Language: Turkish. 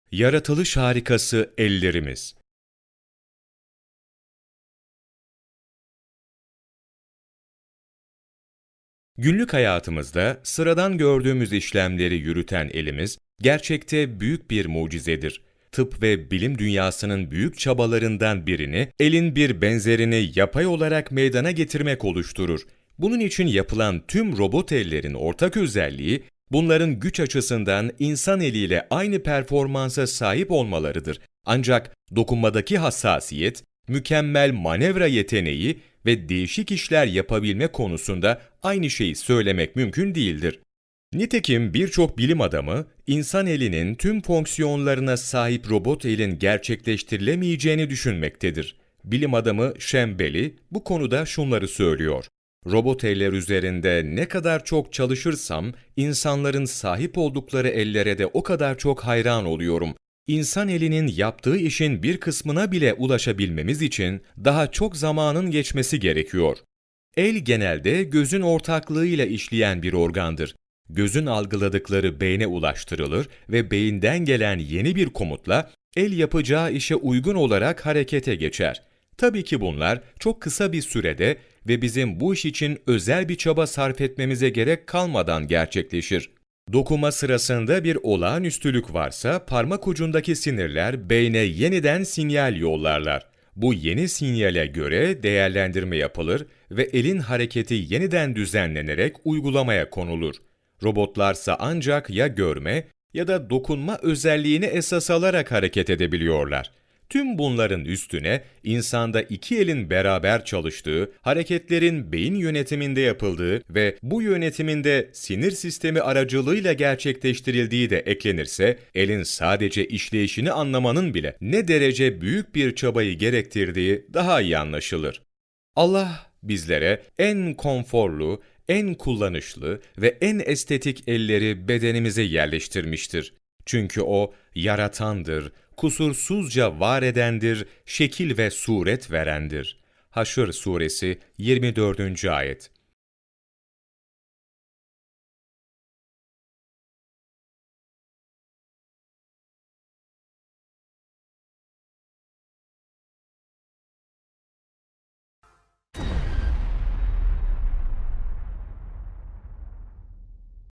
Yaratılış harikası ellerimiz. Günlük hayatımızda sıradan gördüğümüz işlemleri yürüten elimiz, gerçekte büyük bir mucizedir. Tıp ve bilim dünyasının büyük çabalarından birini, elin bir benzerini yapay olarak meydana getirmek oluşturur. Bunun için yapılan tüm robot ellerin ortak özelliği, bunların güç açısından insan eliyle aynı performansa sahip olmalarıdır. Ancak dokunmadaki hassasiyet, mükemmel manevra yeteneği ve değişik işler yapabilme konusunda aynı şeyi söylemek mümkün değildir. Nitekim birçok bilim adamı, insan elinin tüm fonksiyonlarına sahip robot elin gerçekleştirilemeyeceğini düşünmektedir. Bilim adamı Şembeli bu konuda şunları söylüyor. Robot eller üzerinde ne kadar çok çalışırsam, insanların sahip oldukları ellere de o kadar çok hayran oluyorum. İnsan elinin yaptığı işin bir kısmına bile ulaşabilmemiz için daha çok zamanın geçmesi gerekiyor. El genelde gözün ortaklığıyla işleyen bir organdır. Gözün algıladıkları beyne ulaştırılır ve beyinden gelen yeni bir komutla el yapacağı işe uygun olarak harekete geçer. Tabii ki bunlar çok kısa bir sürede ve bizim bu iş için özel bir çaba sarf etmemize gerek kalmadan gerçekleşir. Dokuma sırasında bir olağanüstülük varsa parmak ucundaki sinirler beyne yeniden sinyal yollarlar. Bu yeni sinyale göre değerlendirme yapılır ve elin hareketi yeniden düzenlenerek uygulamaya konulur. Robotlarsa ancak ya görme ya da dokunma özelliğini esas alarak hareket edebiliyorlar. Tüm bunların üstüne insanda iki elin beraber çalıştığı, hareketlerin beyin yönetiminde yapıldığı ve bu yönetiminde sinir sistemi aracılığıyla gerçekleştirildiği de eklenirse, elin sadece işleyişini anlamanın bile ne derece büyük bir çabayı gerektirdiği daha iyi anlaşılır. Allah bizlere en konforlu, en kullanışlı ve en estetik elleri bedenimize yerleştirmiştir. Çünkü O yaratandır, kusursuzca var edendir, şekil ve suret verendir. Haşr Suresi 24. Ayet.